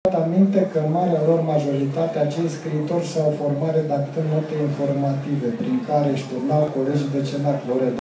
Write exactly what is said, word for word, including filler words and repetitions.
aminte că în marea lor majoritate acei scriitori s-au format redactând note informative, prin care își turnau colegii de cenaclă.